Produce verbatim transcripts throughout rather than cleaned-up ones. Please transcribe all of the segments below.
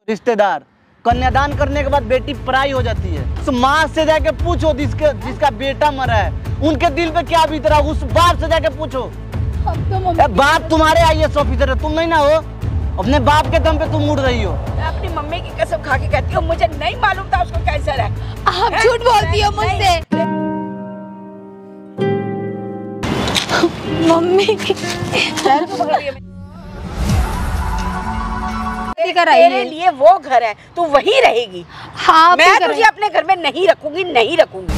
रिश्तेदार कन्यादान करने के बाद बेटी पराई हो जाती है। उस माँ से जाके पूछो जिसके जिसका बेटा मरा है उनके दिल पे क्या बीत रहा है, उस बाप से जाके पूछो। तो बाप तुम्हारे आई एस ऑफिसर है, तुम नहीं ना हो। अपने बाप के दम पे तुम उड़ रही हो। मैं अपनी मम्मी की कसम खा के कहती हूँ, मुझे नहीं मालूम था उसको कैंसर है। आप झूठ बोलती हो मुझसे। मम्मी तेरे लिए वो घर है, तू वहीं रहेगी। हाँ, मैं तुझे अपने घर में नहीं रखूंगी, नहीं रखूंगी।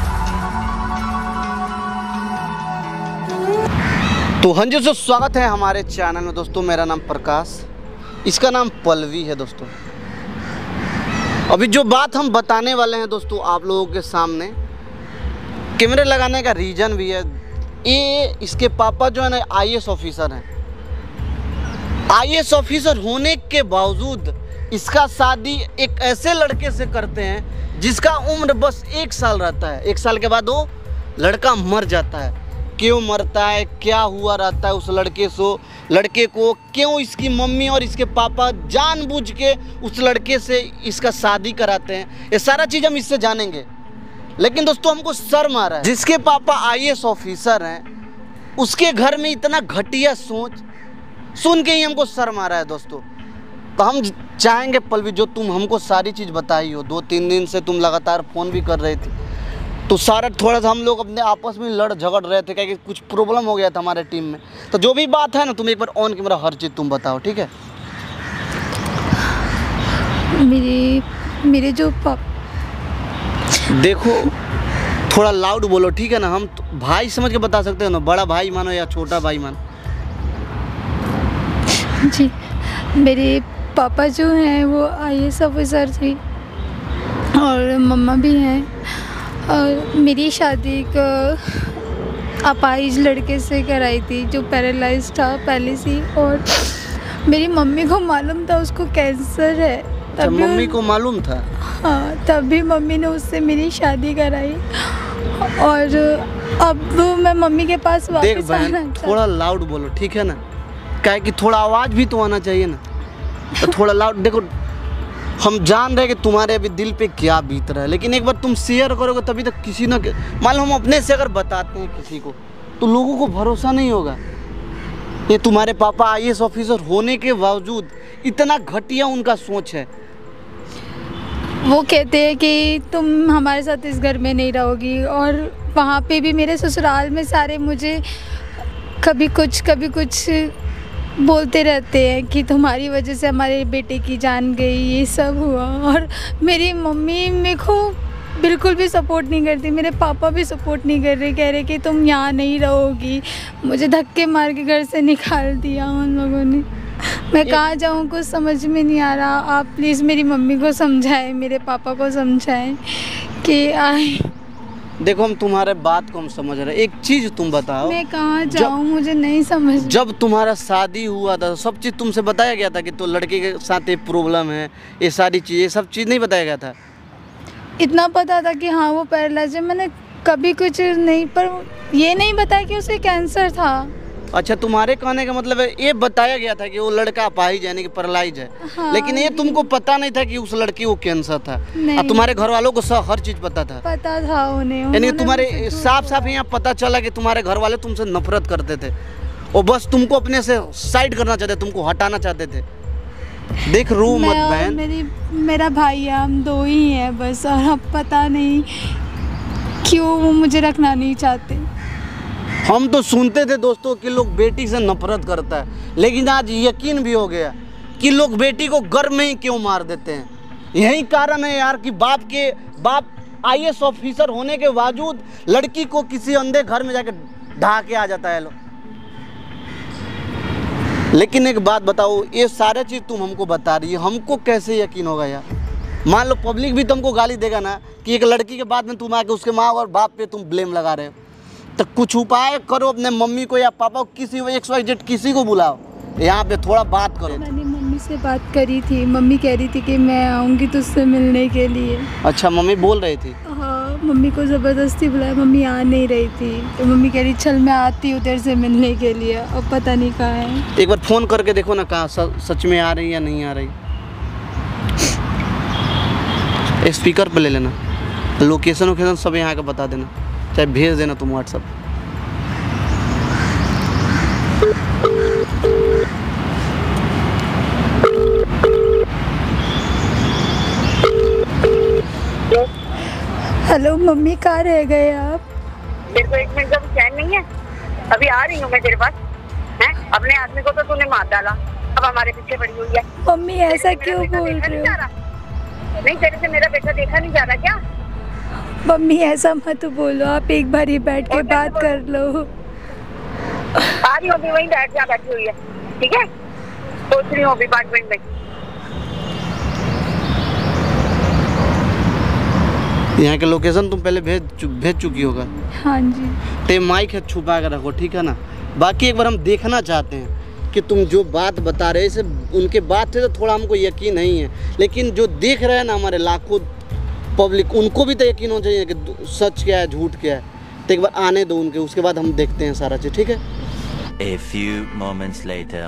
तो हाँ जी, सो स्वागत है हमारे चैनल में दोस्तों। मेरा नाम प्रकाश, इसका नाम पल्लवी है दोस्तों। अभी जो बात हम बताने वाले हैं दोस्तों आप लोगों के सामने, कैमरे लगाने का रीज़न भी है। ये इसके पापा जो है ना आई ए एस ऑफिसर हैं। आई ए एस ऑफिसर होने के बावजूद इसका शादी एक ऐसे लड़के से करते हैं जिसका उम्र बस एक साल रहता है। एक साल के बाद वो लड़का मर जाता है। क्यों मरता है, क्या हुआ रहता है उस लड़के से, लड़के को क्यों इसकी मम्मी और इसके पापा जानबूझ के उस लड़के से इसका शादी कराते हैं, ये सारा चीज़ हम इससे जानेंगे। लेकिन दोस्तों हमको शर्म आ रहा है, जिसके पापा आई ए एस ऑफिसर हैं उसके घर में इतना घटिया सोच सुन के ही हमको शर्म आ रहा है दोस्तों। तो हम चाहेंगे पल्लवी, जो तुम हमको सारी चीज़ बताई हो, दो तीन दिन से तुम लगातार फ़ोन भी कर रही थी, तो सारा थोड़ा सा हम लोग अपने आपस में लड़ झगड़ रहे थे क्योंकि कुछ प्रॉब्लम हो गया था हमारे टीम में। तो जो भी बात है ना, तुम एक बार ऑन कैमरा हर चीज़ तुम बताओ, ठीक है? मेरे मेरे जो पापा, देखो थोड़ा लाउड बोलो, ठीक है ना? हम तो भाई समझ के बता सकते हो ना, बड़ा भाई मानो या छोटा भाई मानो। जी, मेरे पापा जो हैं वो आई ए एस ऑफिसर थे और मम्मा भी हैं। और मेरी शादी एक अपाहिज लड़के से कराई थी जो पैरालाइज था पहले से, और मेरी मम्मी को मालूम था उसको कैंसर है। तभी मम्मी को मालूम था? हाँ, तभी मम्मी ने उससे मेरी शादी कराई। और अब मैं मम्मी के पास वापस देख बहन, थोड़ा लाउड बोलो, ठीक है ना? क्या है कि थोड़ा आवाज़ भी तो आना चाहिए ना, तो थोड़ा लाउड। देखो हम जान रहे हैं कि तुम्हारे अभी दिल पे क्या बीत रहा है, लेकिन एक बार तुम शेयर करोगे तभी तक किसी ना, मान लो हम अपने से अगर बताते हैं किसी को तो लोगों को भरोसा नहीं होगा। ये तुम्हारे पापा आई ए एस ऑफिसर होने के बावजूद इतना घटिया उनका सोच है। वो कहते हैं कि तुम हमारे साथ इस घर में नहीं रहोगी, और वहाँ पे भी मेरे ससुराल में सारे मुझे कभी कुछ कभी कुछ बोलते रहते हैं कि तुम्हारी वजह से हमारे बेटे की जान गई, ये सब हुआ। और मेरी मम्मी मेरे को बिल्कुल भी सपोर्ट नहीं करती, मेरे पापा भी सपोर्ट नहीं कर रहे, कह रहे कि तुम यहाँ नहीं रहोगी। मुझे धक्के मार के घर से निकाल दिया उन लोगों ने। मैं कहाँ जाऊँ, कुछ समझ में नहीं आ रहा। आप प्लीज़ मेरी मम्मी को समझाएं, मेरे पापा को समझाएं कि आए। देखो हम तुम्हारे बात को हम समझ रहे हैं, एक चीज़ तुम बताओ, मैं कहाँ जाऊँ, मुझे नहीं समझ। जब तुम्हारा शादी हुआ था सब चीज़ तुमसे बताया गया था कि तो लड़के के साथ एक प्रॉब्लम है, ये सारी चीज़, ये सब चीज़ नहीं बताया गया था? इतना पता था कि हाँ वो पैरालाइज है, मैंने कभी कुछ नहीं, पर ये नहीं बताया कि उसे कैंसर था। अच्छा, तुम्हारे कहने का मतलब है ये बताया गया था कि वो लड़का अपाहिज यानी कि पैरालाइज है। हाँ, लेकिन ये तुमको पता नहीं था कि उस लड़की को कैंसर था। और तुम्हारे घर वालों को सब हर चीज पता था? पता था उन्हें। यानी तुम्हारे साफ साफ यहाँ पता चला कि तुम्हारे घर वाले तुमसे नफरत करते थे और बस तुमको अपने से साइड करना चाहते, तुमको हटाना चाहते थे। देख रो मत बहन, मेरी मेरा भाई है, हम दो ही हैं बस, और अब पता नहीं क्यों वो मुझे रखना नहीं चाहते। हम तो सुनते थे दोस्तों कि लोग बेटी से नफरत करता है, लेकिन आज यकीन भी हो गया कि लोग बेटी को गर्भ में ही क्यों मार देते हैं। यही कारण है यार कि बाप के बाप आई ए एस ऑफिसर होने के बावजूद लड़की को किसी अंधे घर में जाकर ढा के आ जाता है लोग। लेकिन एक बात बताओ, ये सारे चीज़ तुम हमको बता रही है, हमको कैसे यकीन होगा यार? मान लो पब्लिक भी तुमको गाली देगा ना कि एक लड़की के बाद में तुम आके उसके माँ और बाप पे तुम ब्लेम लगा रहे हो, तो कुछ उपाय करो, अपने मम्मी को या पापा को, किसी एक्स वाई जेड किसी को बुलाओ, यहाँ पे थोड़ा बात करो। मैंने मम्मी से बात करी थी, मम्मी कह रही थी कि मैं आऊँगी तुझसे मिलने के लिए। अच्छा, मम्मी बोल रही थी? हाँ, मम्मी को ज़बरदस्ती बुलाया, मम्मी आ नहीं रही थी, तो मम्मी कह रही चल मैं आती हूँ तेरे से मिलने के लिए। अब पता नहीं कहाँ है। एक बार फ़ोन करके देखो ना, कहाँ सच में आ रही या नहीं आ रही। स्पीकर पे ले लेना, लोकेशन वोकेशन सब यहाँ का बता देना, चाहे भेज देना तुम व्हाट्सअप। हेलो मम्मी, कहाँ रह गए आप? मेरे को एक मिनट का भी चैन नहीं है। अभी आ रही हूँ मैं तेरे पास। हैं? अपने आदमी को तो तूने मार डाला, अब हमारे पीछे पड़ी हुई है। मम्मी ऐसा क्यों बोल रहे हो? नहीं, तेरे से मेरा बेटा देखा नहीं जा रहा क्या? मम्मी ऐसा मत बोलो, आप एक बार ही बैठ के बात कर लो। आ रही हूँ अभी, वहीं बैठ जा, बैठी हुई है। ठीक है, सोच रही हूँ अभी पाँच मिनट में। यहाँ के लोकेशन तुम पहले भेज चु, भेज चुकी होगा। हाँ जी। ते माइक है छुपा कर रखो, ठीक है ना। बाकी एक बार हम देखना चाहते हैं कि तुम जो बात बता रहे इसे उनके बात से तो थोड़ा हमको यकीन नहीं है, लेकिन जो देख रहे हैं ना हमारे लाखों पब्लिक, उनको भी तो यकीन होना चाहिए कि सच क्या है झूठ क्या है। तो एक बार आने दो उनके, उसके बाद हम देखते हैं सारा चीज़, ठीक है। A few moments later.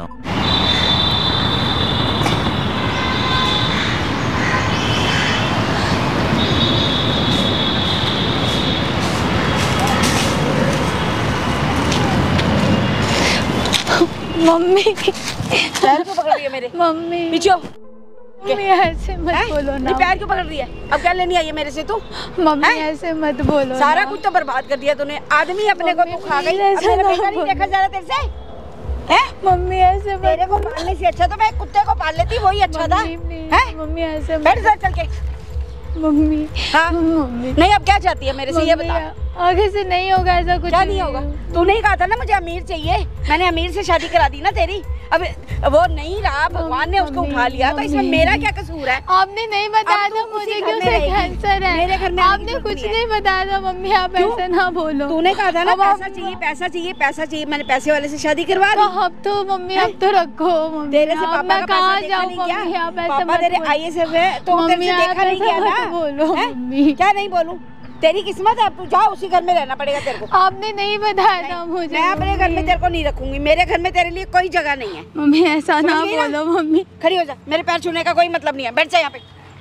Mummy पैर क्यों पकड़ रही है मेरे? मम्मी पीछे हो। मम्मी ऐसे मत है? बोलो ना। पैर क्यों पकड़ रही है? अब क्या लेनी आई है मेरे से तू? मम्मी है? ऐसे मत बोलो। सारा ना। कुछ तो बर्बाद कर दिया तूने। आदमी अपने को तू खा गई। अब ऐसा मेरा ना बेटा नहीं बोलो। देखा जा रहा तेरे से? है? मम्मी ऐसे मत तेरे को पालने से अच्छा तो मैं कुत्ते को पाल लेती, वही अच्छा था। मम्मी, है? मम्मी ऐसे बैठ मत। जा चल के। मम्मी हाँ? मम्मी नहीं, अब क्या चाहती है मेरे से ये मम्मी, बता। आगे से नहीं होगा ऐसा कुछ। क्या नहीं होगा? तूने ही कहा था ना मुझे अमीर चाहिए, मैंने अमीर से शादी करा दी ना तेरी। अब वो नहीं रहा, भगवान ने उसको उठा लिया, तो इसमें मेरा क्या कसूर है? आपने नहीं बताया अब था तू मुझे उसी कि घर में उसे रहेगी। कैंसर है। मेरे घर में आपने आने की कुछ जरूरत नहीं बताया था मम्मी, आप क्यों? ऐसा ना बोलो। तूने कहा था ना अब पैसा आप- चाहिए, पैसा चाहिए, पैसा चाहिए, मैंने पैसे वाले से शादी करवा तो दी। अब तो मम्मी अब तो रखो मम्मी। तेरे से अब पापा मैं का कहाँ पैसा देखा जाऊँ नहीं मम्मी? आप क्या? ऐसे पापा मत तेरे बोलो। आई एस एफ है तो तेरे मम्मी, से देखा आप नहीं ऐसा गया मत ना? बोलो हैं? मम्मी। क्या नहीं बोलूं? तेरी किस्मत है, अब तू जा, उसी घर में रहना पड़ेगा तेरे को। आपने नहीं बताया था मुझे। मैं अपने घर में तेरे को नहीं रखूंगी, मेरे घर में तेरे लिए कोई जगह नहीं है। मम्मी ऐसा ना समझ गई ना? बोलो मम्मी। खड़ी हो जा, मेरे पैर छूने का कोई मतलब नहीं है। बैठ जा यहाँ पे,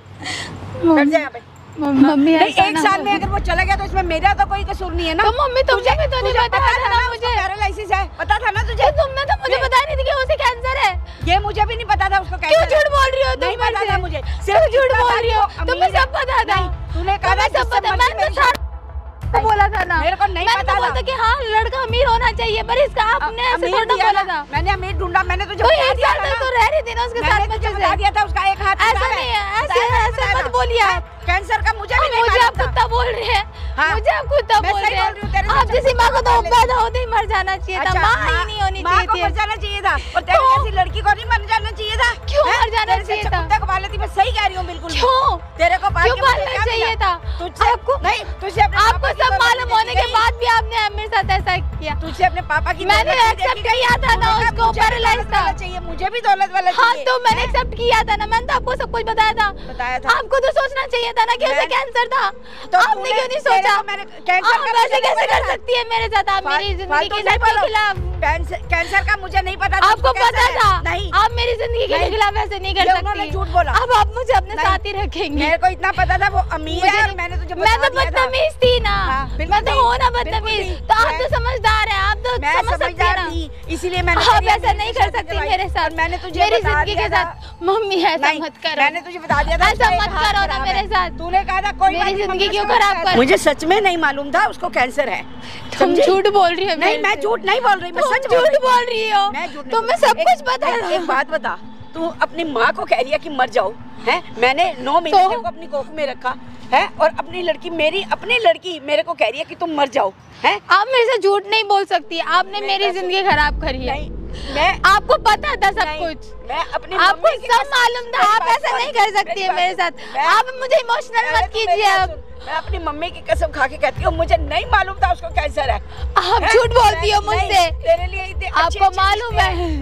बैठ जा यहाँ पे। मम्मी नहीं, ऐसा एक ना साल में बोलो। अगर वो चला गया तो इसमें मेरा तो कोई कसूर नहीं है ना। तो मम्मी तुमने भी तो नहीं तुझे बताया था ना उसको मुझे। पैरालिसिस है, पता था ना तुझे? तो तुमने तो मुझे बताया नहीं था कि उसे कैंसर है। ये मुझे भी नहीं पता था उसको क्यों कैंसर है। झूठ बोल रही हो तुम? नहीं पता मुझे? था मुझे। क्यों झूठ इतना बोल रही हो? था कि वो तुम्हें अमीर है। सब पता था। नहीं, तूने कहा तुम्हें था सब जिससे पता। मर्जी मैंने तो मेरी सारा बोला था ना। मेरे को नहीं मैंने पता तो बोला था। था कि हाँ लड़का अमीर होना चाहिए, पर इसका आपने ऐसे अमीर थोड़ा दिया बोला ना। था। मैंने अमीर ढूंढा, मैंने तुझे तो बता एक दिया साल था तक ना। तो रह रही थी ना उसके साथ मैंने में तुझे अच्छे बता से। दिया था उसका एक हाथ ऐसा खराब नहीं है, ऐसे बताया था, ऐसे बताया मत था। बोलिए आप। कैंसर का मुझे भी नहीं मुझे आप मालूम था। कुत्ता बोल रहे हैं। हाँ। मुझे आप कुत्ता मैं बोल सही रहे बोल रही हूँ, तेरे हैं। से आप जैसी माँ को तो पहले- पैदा होते ही मर जाना चाहिए था। अच्छा, माँ ही नहीं होनी माँ को चाहिए मर थी। जाना चाहिए था और तेरी क्यों? जैसी लड़की को नहीं मर जाना चाहिए था। क्यों हैं? मर जाना तेरे से चाहिए अच्छा था? कुत्ते को पाल लेती, मैं सही कह रही हूँ बिल्कुल। क्यों? तेरे को पाल क्यों के मुझे पालना क्या चाहिए मिला? था? तुझसे आपको नहीं, तुझे अपने आपको पापा की सब दौलत मालूम नहीं होने के देखी बाद भी आपने मेरे साथ ऐसा किया। तुझसे अपने पापा की मैंने दौलत नहीं एक्सेप्ट देखी गई। किया था ना तूने कहा उसको, मुझे भी पैरालाइज दौलत था। वाला चाहिए, मुझे भी दौलत वाला हाँ चाहिए। तो मैंने हैं? एक्सेप्ट किया था ना, मैंने तो आपको सब कुछ बताया था। बताया था। आपको तो सोचना चाहिए था ना कि उसे मैं- कैंसर था। तो आपने तूने- क्यों नहीं तेरे सोचा? को मैंने कैंसर आप का वैसे मुझे कैसे नहीं कर पता। सकती है मेरे साथ? आप मेरी फाल- जिंदगी फालतू के नहीं साथ के बोलो। खिलाफ। कैंसर कैंसर का मुझे नहीं पता था। आपको उसको पता कैंसर है। था? नहीं, आप मेरी जिंदगी के नहीं। खिलाफ ऐसे नहीं कर ये उन्होंने सकती। झूठ बोला। अब आप मुझे अपने नहीं। साथ ही रखेंगे। मेरे को इतना पता था वो अमीर है और मैंने तुझे मैं बता तो दिया था। बदतमीज थी ना। हाँ, बिल्कुल मैं तो नहीं, हूँ ना बिल्कुल बदतमीज। नहीं। तो आप मैं- तो समझदार हैं, आप तो मैं समझ सकती हैं समझदार ना। थी, इसीलिए मैंने आप तेरी ऐसा अमीरी नहीं से कर शादी सकती करवाई। मेरे साथ। और मैंने तुझे मेरी बता जिंदगी दिया के था। साथ मम्मी ऐसा नहीं, मत करो। मैंने तुझे बता दिया था ऐसा उसका एक मत हाथ करो ना खराब मेरे है। साथ। तूने कहा था कोई मेरी बात नहीं, जिंदगी मम्मी क्यों उसको खराब कैंसर- कर- मुझे सच में नहीं मालूम था उसको कैंसर है। तुम समझी? झूठ बोल रही हो। नहीं, मैं झूठ नहीं बोल रही, मैं तुम सच झूठ बोल रही हो। मैं झूठ नहीं तुम्हें बोल- सब एक- कुछ पता एक- है। एक बात बता, तू अपनी माँ को कह रही है कि मर जाओ है? मैंने नौ महीने तो? तेरे को अपनी कोख में रखा है और अपनी लड़की मेरी अपनी लड़की मेरे को कह रही है कि तुम मर जाओ है? आप मेरे से झूठ नहीं बोल सकती। आपने मैं मेरी कैसे- जिंदगी खराब करी है। नहीं, मैं आपको पता था सब नहीं, कुछ। मैं अपनी आपको मम्मी की सब कसम- मालूम था। मेरी आप बात ऐसा सुन, नहीं कर सकती मेरी है बात मेरे सुन। साथ। मैं- आप मुझे इमोशनल पहले मत तू मेरी कीजिए बात अब। सुन। मैं अपनी मम्मी की कसम खा के कहती हूँ मुझे नहीं मालूम था उसको कैंसर है। आप हैं? झूठ बोलती हो नहीं, मुझसे। तेरे लिए इतने अच्छे- आपको अच्छे मालूम रिश्ते है। हैं। नहीं,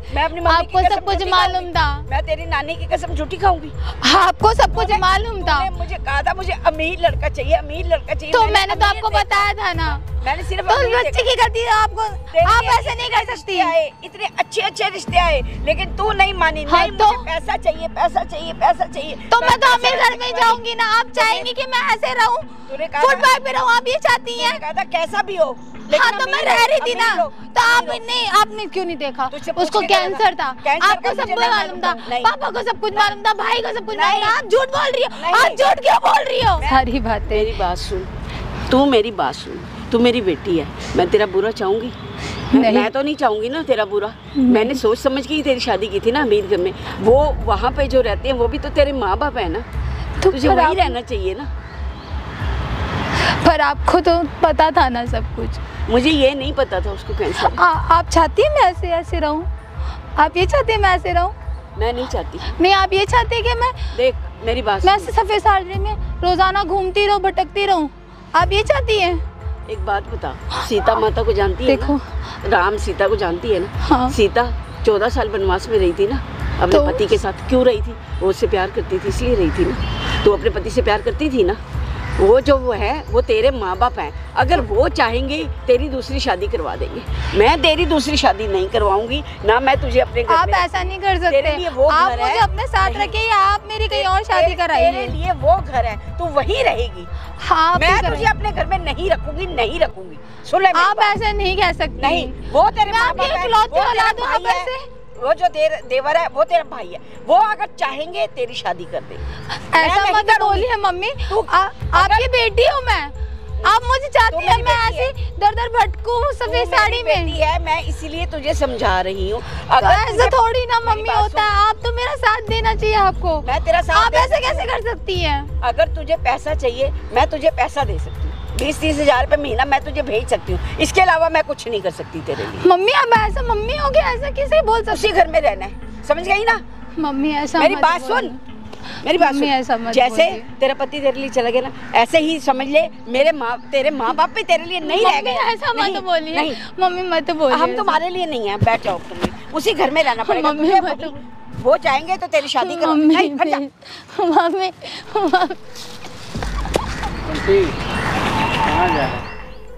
मैं अपनी मम्मी आपको की कसम सब कुछ झूठी मालूम खाऊंगी। था। मैं तेरी नानी की कसम झूठी खाऊंगी। आपको सब कुछ मालूम था। तूने मुझे कहा था मुझे अमीर लड़का चाहिए, अमीर लड़का चाहिए। तो मैंने मैंने तो अमीर आपको देखा। बताया था ना। मैंने सिर्फ तो अमीर बच्चे देखा। की गलती है आपको, तेरे आप लिए ऐसे नहीं कर इतने सकती। रिश्ते आए, इतने अच्छे अच्छे रिश्ते आए, लेकिन तू नहीं मानी। हाँ, नहीं तो? मुझे पैसा चाहिए, पैसा चाहिए, पैसा चाहिए। तो मैं तो पैसा अमीर घर में चाहिए। जाऊंगी ना। आप चाहेंगी कि मैं ऐसे रहूं, तूने कहा फुटपाथ पे रहूं, आप ये चाहती तूने हैं? कहा था कैसा भी हो, लेकिन हाँ तो मैं अमीर रह हो, रही थी अमीर ना। हो, तो आप अमीर हो। नहीं, आपने क्यों नहीं देखा? तुझसे पूछ उसको के क्या कैंसर था, कैंसर आपको का सब मुझे कुछ नहीं मालूम था, नहीं। पापा को सब कुछ मालूम था, भाई को सब कुछ मालूम था। नहीं। आप झूठ बोल रही हो, नहीं। आप झूठ क्यों बोल रही हो? सारी बातें। मेरी बात सुन, तू मेरी बात सुन, तू मेरी बेटी है, मैं तेरा बुरा चाहूंगी? नहीं। मैं तो नहीं चाहूंगी ना तेरा बुरा। मैंने सोच समझ के ही तेरी शादी की थी ना अमीर घर में। वो वहाँ पे जो रहते हैं वो भी तो तेरे माँ बाप है ना, तो तुझे पर वही आप- रहना चाहिए ना। पर आपको तो पता था ना सब कुछ। मुझे ये नहीं पता था उसको कैंसर है। आ, आप चाहती हैं मैं ऐसे ऐसे रहूं? आप ये चाहती हैं मैं ऐसे रहूं? मैं नहीं चाहती। नहीं, आप ये चाहते हैं कि मैं देख मेरी बात मैं सुन। ऐसे सफेद साड़ी में रोजाना घूमती रहूं, भटकती रहूं? आप ये चाहती हैं? एक बात बता, सीता माता को जानती है देखो। ना? राम सीता को जानती है ना? हाँ। सीता चौदह साल वनवास में रही थी ना अपने तो? पति के साथ। क्यों रही थी? वो उससे प्यार करती थी इसलिए रही थी ना। तो अपने पति से प्यार करती थी ना। वो जो वो है वो तेरे माँ बाप हैं। अगर वो चाहेंगे तेरी दूसरी शादी करवा देंगे। मैं तेरी दूसरी शादी नहीं करवाऊंगी ना। मैं तुझे अपने घर आप में- ऐसा नहीं कर तेरे सकते। लिए वो आप घर मुझे है। अपने साथ नहीं। रखिए या आप मेरी कहीं और शादी तेरे- कराइए। तेरे लिए वो घर है, तू वहीं रहेगी। हाँ, आप मैं ही तुझे कराइए। अपने घर में नहीं रखूंगी, नहीं रखूंगी। सुन ले मेरी आप बात। ऐसे नहीं कह सकती। नहीं, वो तेरे मैं माँ आपकी बाप है, इकलौती वो तेरा औलाद हूँ, भाई आप है। ऐसे- वो जो देर देवर है वो तेरा भाई है। वो अगर चाहेंगे तेरी शादी कर देंगे। ऐसा मैं मत नहीं करूंगी। बोलिए मम्मी। तू- आ- आपकी बेटी हूँ मैं। आप मुझे चाहती तू हैं मेरी मैं बेटी ऐसे दर दर भटकूं तू सफेद मेरी साड़ी में? बेटी है, मैं इसीलिए तुझे समझा रही हूँ। तो अगर ऐसा तुझे- थोड़ी ना मेरी मम्मी बात होता सुन। है। आप तो मेरा साथ देना चाहिए आपको। मैं तेरा साथ आप दे ऐसे सकती कैसे हूँ। कर सकती हैं? अगर तुझे पैसा चाहिए मैं तुझे पैसा दे सकती हूँ। बीस तीस हजार रुपये महीना मैं तुझे भेज सकती हूँ। इसके अलावा मैं कुछ नहीं कर सकती तेरे लिए। मम्मी आप ऐसा मम्मी हो गया, ऐसा किसे बोल सकती? उसी घर में रहना है, समझ गई ना? मम्मी ऐसा मेरी मत बात बोलिए। सुन, मेरी बात मम्मी ऐसा सुन। मत जैसे बोलिए। तेरा पति तेरे लिए चला गया ना, ऐसे ही समझ ले मेरे माँ तेरे माँ बाप भी तेरे लिए नहीं रह मम्मी गए। ऐसा नहीं, मत बोलिए। नहीं, मम्मी मत बोलिए। हम तुम्हारे लिए नहीं है। बैठ जाओ तुम, उसी घर में रहना पड़ेगा मम्मी तुझे। मत- वही- वो चाहेंगे तो तेरी शादी करो। मम्मी नहीं, हट जा। मम्मी मम्मी- कहाँ जा रहे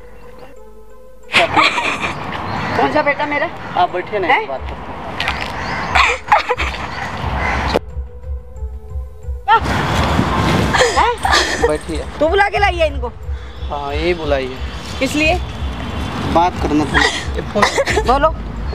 कौन सा बेटा मेरा? आप बैठिए ना, हैं? एक बात करते हैं? हैं। बैठिए। तू बुला के लाई है इनको? हाँ यही बुलाइए, किस लिए? बात करना था। ये फोन बोलो।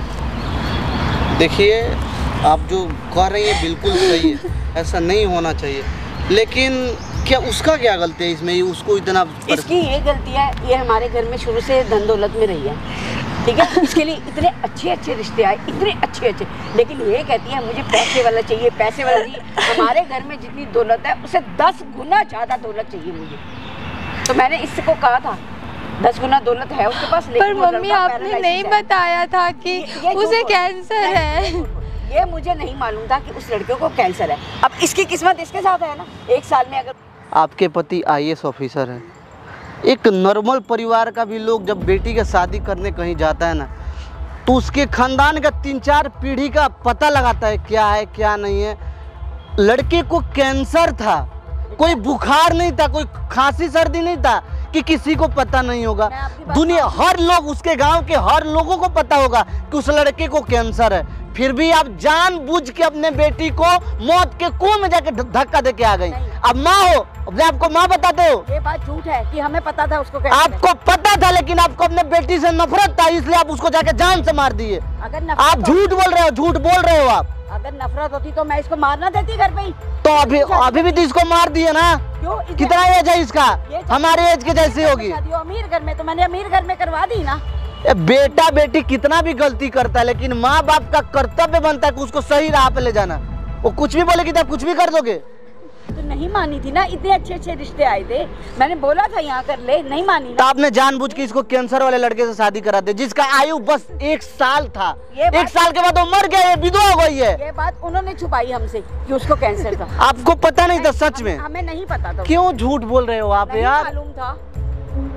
देखिए, आप जो कह रही हैं बिल्कुल सही है, ऐसा नहीं होना चाहिए। लेकिन क्या उसका क्या गलती है इसमें? ये उसको इतना पर... इसकी ये गलती है, ये हमारे घर में शुरू से धन दौलत में रही है, ठीक है। इसके लिए इतने अच्छे अच्छे रिश्ते आए, इतने अच्छे अच्छे, लेकिन ये कहती है मुझे पैसे वाला चाहिए, पैसे वाला चाहिए। हमारे घर में जितनी दौलत है उसे दस गुना ज़्यादा दौलत चाहिए मुझे। तो मैंने इसको कहा था दस गुना दौलत है उसके पास, लेकिन पर वो मम्मी लड़का आपने paralysis नहीं है। बताया था कि ये- ये झूठ उसे बोल- कैंसर नहीं, है। ये झूठ बोल। ये मुझे नहीं मालूम था कि उस लड़के को कैंसर है। अब इसकी किस्मत इसके साथ है ना। एक साल में अगर आपके पति आई ए एस ऑफिसर है। एक नॉर्मल परिवार का भी लोग जब बेटी का शादी करने कहीं जाता है ना, तो उसके खानदान का तीन चार पीढ़ी का पता लगाता है क्या है क्या नहीं है। लड़के को कैंसर था, कोई बुखार नहीं था, कोई खांसी सर्दी नहीं था कि किसी को पता नहीं होगा। मैं आपकी बात दुनिया हर लोग, उसके गांव के हर लोगों को पता होगा कि उस लड़के को कैंसर है। फिर भी आप जानबूझ के अपने बेटी को मौत के कुएं में जाके धक्का दे के आ गई। अब माँ हो, अपने आपको माँ बताते हो। ये बात झूठ है कि हमें पता था उसको कैंसर है। आपको पता था, लेकिन आपको अपने बेटी से नफरत था, इसलिए आप उसको जाके जान से मार दिए। अगर नफरत आप हो- झूठ बोल रहे हो, झूठ बोल रहे हो आप। अगर नफरत होती तो मैं इसको मारना देती घर पे ही। तो अभी अभी भी तो इसको मार दिए ना। क्यों? इसे- कितना एज है इसका? ये जब- हमारे एज के जैसी होगी। शादी हो अमीर घर में, तो मैंने अमीर घर में करवा दी ना। ए, बेटा बेटी कितना भी गलती करता है, लेकिन माँ बाप का कर्तव्य बनता है कि उसको सही राह पे ले जाना। वो कुछ भी बोलेगी तो आप कुछ भी कर दोगे। तो नहीं मानी थी ना, इतने अच्छे अच्छे रिश्ते आए थे, मैंने बोला था यहाँ कर ले, नहीं मानी तो ना। आपने जानबूझ के इसको कैंसर वाले लड़के से शादी करा दी, जिसका आयु बस एक साल था। ये बात- एक साल के बाद वो मर गया, ये विधवा हो गई है। ये बात उन्होंने छुपाई हमसे कि उसको कैंसर था। आपको पता नहीं था सच में? हमें नहीं पता था। क्यों झूठ बोल रहे हो आप नहीं यार? मालूम था।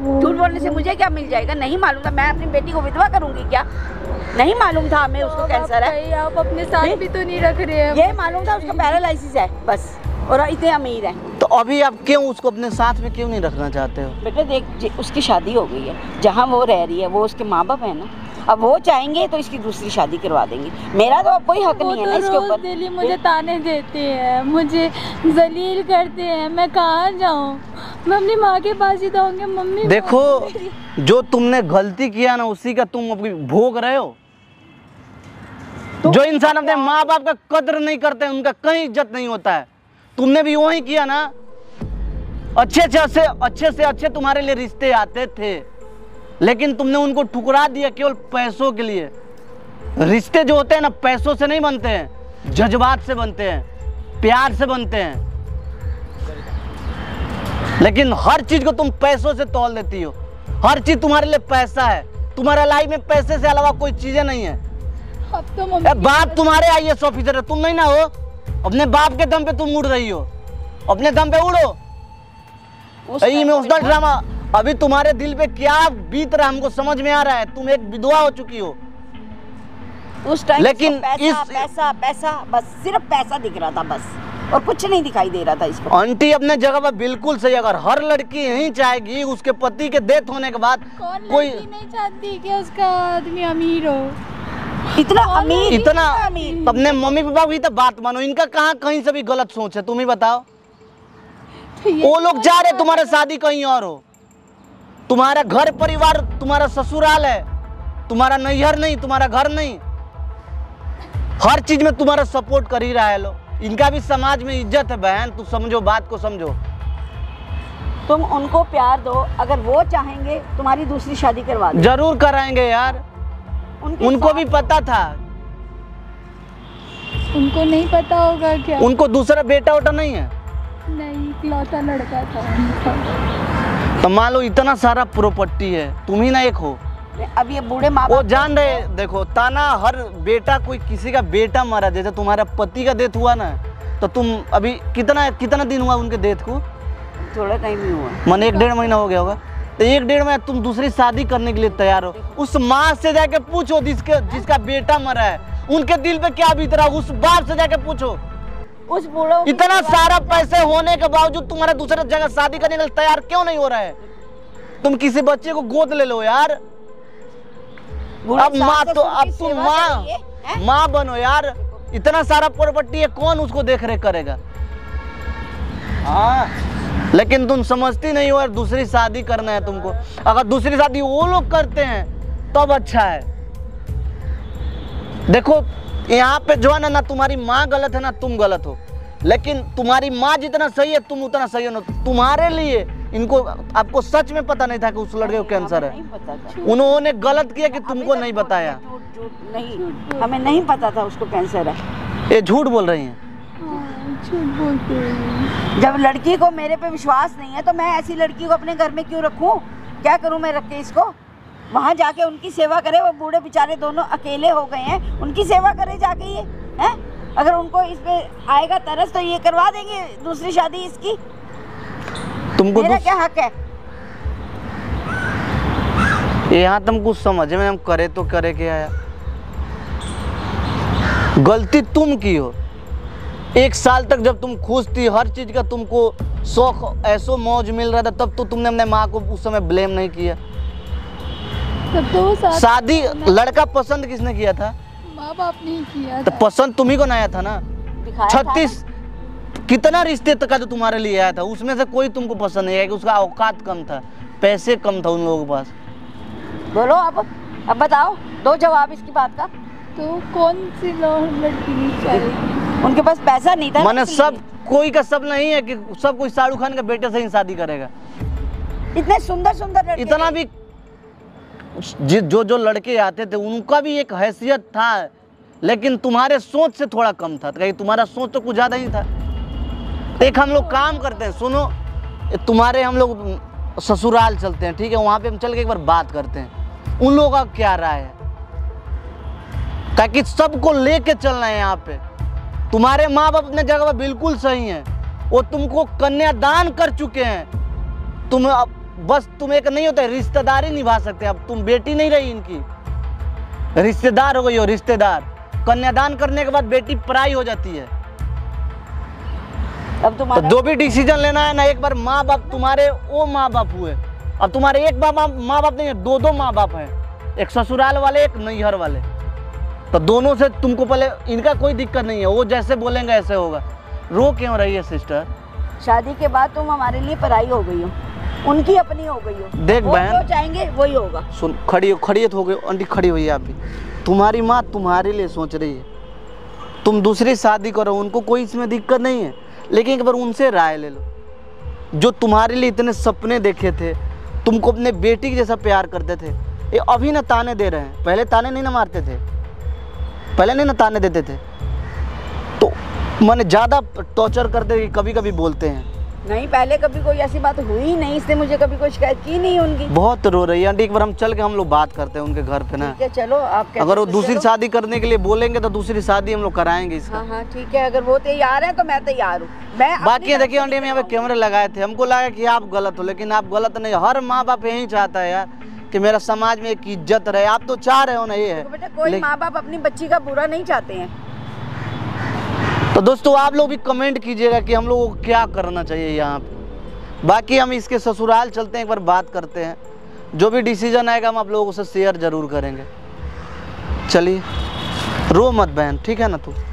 झूठ बोलने से मुझे क्या मिल जाएगा? नहीं मालूम था। मैं अपनी बेटी को विधवा करूंगी क्या? नहीं मालूम था हमें उसको कैंसर है। आप अपने साथ भी तो नहीं रख रहे हैं। ये मालूम था उसको पैरालिसिस है बस, और इतने अमीर है। तो अभी आप क्यों उसको अपने साथ में क्यों नहीं रखना चाहते हो? बेटा देख, उसकी शादी हो गई है, जहाँ वो रह रही है वो उसके माँ बाप है ना, अब वो चाहेंगे तो इसकी दूसरी शादी करवा देंगे। मेरा तो अब कोई हक नहीं है ना इसके ऊपर। डेली मुझे ताने देते हैं, मुझे जलील करते हैं, मैं कहाँ जाऊँ? मैं अपनी माँ के पास ही जाऊँगी। मम्मी देखो, जो तुमने गलती किया ना उसी का तुम अभी भोग रहे हो। जो इंसान अपने माँ बाप का कद्र नहीं करते उनका कहीं इज्जत नहीं होता है। तुमने भी वही किया ना। अच्छे अच्छे से अच्छे से अच्छे तुम्हारे लिए रिश्ते आते थे, लेकिन तुमने उनको ठुकरा दिया केवल पैसों के लिए। रिश्ते जो होते हैं ना पैसों से नहीं बनते हैं, जज्बात से बनते हैं, प्यार से बनते हैं। लेकिन हर चीज को तुम पैसों से तौल देती हो। हर चीज तुम्हारे लिए पैसा है। तुम्हारा लाइफ में पैसे से अलावा कोई चीजें नहीं है। अब तो मम्मी बाप तुम्हारे आई ए एस ऑफिसर है, तुम नहीं ना हो। अपने बाप के दम पे तुम उड़ रही हो, अपने दम पे उड़ो। इमोशनल ड्रामा अभी तुम्हारे दिल पे क्या बीत रहा है हमको समझ में आ रहा है। तुम एक विधवा हो चुकी हो उस टाइम। लेकिन पैसा, इस पैसा पैसा बस, सिर्फ पैसा दिख रहा था बस, और कुछ नहीं दिखाई दे रहा था इसको। आंटी अपने जगह पर बिल्कुल सही। अगर हर लड़की यही चाहेगी उसके पति के डेथ होने के बाद कौन कोई नहीं चाहती कि उसका आदमी अमीर हो। इतना अमीर, इतना अमीर। अपने मम्मी पापा की तो बात मानो। इनका कहाँ कहीं से भी गलत सोच है, तुम ही बताओ। वो लोग जा रहे तुम्हारे शादी कहीं और हो। तुम्हारा घर परिवार तुम्हारा ससुराल है, तुम्हारा नैहर नहीं, तुम्हारा घर नहीं। हर चीज में तुम्हारा सपोर्ट कर ही रहा है लोग। इनका भी समाज में इज्जत है बहन, तू समझो बात को समझो। तुम उनको प्यार दो, अगर वो चाहेंगे तुम्हारी दूसरी शादी करवा दो। जरूर कराएंगे यार। उनको भी पता था। उनको नहीं पता होगा क्या? उनको दूसरा बेटा वोटा नहीं है? नहीं, इकलौता लड़का था उनका। तो मान लो इतना सारा प्रॉपर्टी है, तुम ही ना एक हो। अब ये बूढ़े माँ वो बाप जान रहे, देखो ताना हर बेटा, कोई किसी का बेटा मरा, जैसे तुम्हारा पति का डेथ हुआ ना, तो तुम अभी कितना कितना दिन हुआ उनके डेथ को? थोड़ा टाइम ही हुआ, मन एक डेढ़ महीना हो गया होगा। तो एक डेढ़ महीना तुम दूसरी शादी करने के लिए तैयार हो। उस माँ से जाके पूछो जिसके जिसका बेटा मरा है, उनके दिल पे क्या बीत रहा है। उस बाप से जाके पूछो। उस बूढ़ों इतना सारा पैसे होने के बावजूद तुम्हारा दूसरे जगह शादी करने के लिए तैयार क्यों नहीं हो रहा है? तुम किसी बच्चे को गोद ले लो यार। अब माँ तो अब तुम माँ माँ बनो यार। इतना सारा प्रॉपर्टी है, कौन उसको देख रेख करेगा? हाँ, लेकिन तुम समझती नहीं हो यार, दूसरी शादी करना है तुमको। अगर दूसरी शादी वो लोग करते हैं तब अच्छा है। देखो यहाँ पे जो है ना, ना तुम्हारी माँ गलत है ना तुम गलत हो, लेकिन तुम्हारी माँ जितना सही है तुम उतना सही हो ना। तुम्हारे लिए इनको, आपको सच में पता नहीं था कि उस लड़के को कैंसर है। उन्होंने गलत किया कि तुमको नहीं बताया। नहीं, हमें नहीं पता था उसको कैंसर है। ये झूठ बोल रही हैं। झूठ बोलते हैं। जब लड़की को मेरे पे विश्वास नहीं है तो मैं ऐसी लड़की को अपने घर में क्यों रखूं? क्या करूं मैं रख के इसको? वहाँ जाके उनकी सेवा करे। वो बूढ़े बेचारे दोनों अकेले हो गए हैं, उनकी सेवा करे जाके ये हैं। अगर उनको इस पे आएगा तरस तो ये करवा देंगे दूसरी शादी इसकी। तुमको मेरा क्या हक है? यहाँ तुम कुछ समझ में हम करे तो करे क्या आया। गलती तुम की हो। एक साल तक जब तुम खुश थी, हर चीज का तुमको शौक ऐसो मौज मिल रहा था, तब तो तुमने अपने माँ को उस समय ब्लेम नहीं किया। तब तो वो शादी लड़का पसंद किसने किया था? माँ बाप ने किया तो था। पसंद तुम्ही को नहीं आया था ना। छत्तीस कितना रिश्ते तक का जो तुम्हारे लिए आया था, उसमें से कोई तुमको पसंद नहीं आया कि उसका औकात कम था, पैसे कम था उन लोगों के पास। बोलो अब अब बताओ, दो जवाब इसकी बात का। तो कौन सी लड़की चाहिए? उनके पास पैसा नहीं था। मैंने सब कोई का सब नहीं है कि सब कोई शाहरुख खान के बेटे से ही शादी करेगा। इतने सुंदर सुंदर लड़के, इतना भी जो जो लड़के आते थे उनका भी एक हैसियत था, लेकिन तुम्हारे सोच से थोड़ा कम था। कहीं तुम्हारा सोच तो कुछ ज्यादा ही था। एक हम लोग काम करते हैं, सुनो, तुम्हारे हम लोग ससुराल चलते हैं, ठीक है, वहां पे हम चल के एक बार बात करते हैं उन लोगों का क्या राय है, ताकि सबको लेके चलना है। यहाँ पे तुम्हारे माँ बाप अपने जगह पर बिल्कुल सही हैं, वो तुमको कन्यादान कर चुके हैं। तुम अब बस तुम एक नहीं होता, रिश्तेदारी निभा सकते। अब तुम बेटी नहीं रही इनकी, रिश्तेदार हो गई हो, रिश्तेदार। कन्यादान करने के बाद बेटी पराई हो जाती है। अब तो तुम्हारा जो भी डिसीजन लेना है ना, एक बार माँ बाप तुम्हारे वो माँ बाप हुए। अब तुम्हारे एक बाप माँ बाप नहीं है, दो दो माँ बाप हैं, एक ससुराल वाले एक नैहर वाले। तो दोनों से तुमको पहले, इनका कोई दिक्कत नहीं है, वो जैसे बोलेंगे ऐसे होगा। रो क्यों रही है सिस्टर? शादी के बाद तुम हमारे लिए पराई हो गई हो, उनकी अपनी हो गई हो। देख वो बहन, जो चाहेंगे वही होगा। सुन, खड़ी हो, खड़ी हो गई आंटी, खड़ी हुई है आप भी। तुम्हारी माँ तुम्हारे लिए सोच रही है, तुम दूसरी शादी करो, उनको कोई इसमें दिक्कत नहीं है। लेकिन एक बार उनसे राय ले लो, जो तुम्हारे लिए इतने सपने देखे थे, तुमको अपने बेटी के जैसा प्यार करते थे, ये अभी ना ताने दे रहे हैं। पहले ताने नहीं ना मारते थे, पहले नहीं ना ताने देते थे, तो मैंने ज़्यादा टॉर्चर करते, कभी कभी बोलते हैं। नहीं, पहले कभी कोई ऐसी बात हुई नहीं, इसने मुझे कभी कोई शिकायत की नहीं उनकी। बहुत रो रही है आंटी, एक बार हम चल के हम लोग बात करते हैं उनके घर पे ना। ठीक है, चलो आप कहते अगर वो तो दूसरी चलो। शादी करने के लिए बोलेंगे तो दूसरी शादी हम लोग कराएंगे इसका। हाँ हाँ ठीक है, अगर वो तैयार है तो मैं तैयार हूँ। मैं अपनी बाकी तरफ देखिए से आंटी, हम यहाँ पे करवाऊंगी। कैमरे लगाए थे, हमको लगा कि आप गलत हो, लेकिन आप गलत नहीं। हर माँ बाप यही चाहता है यार कि मेरा समाज में एक इज्जत रहे। आप तो चाह रहे हो ना, ये तो बेटा है। कोई लेकिन- माँ बाप अपनी बच्ची का बुरा नहीं चाहते हैं। तो दोस्तों आप लोग भी कमेंट कीजिएगा कि हम लोगों को क्या करना चाहिए यहाँ पे। बाकी हम इसके ससुराल चलते हैं, एक बार बात करते हैं। जो भी डिसीजन आएगा हम आप लोगों से शेयर जरूर करेंगे। चलिए, रो मत बहन, ठीक है ना तू।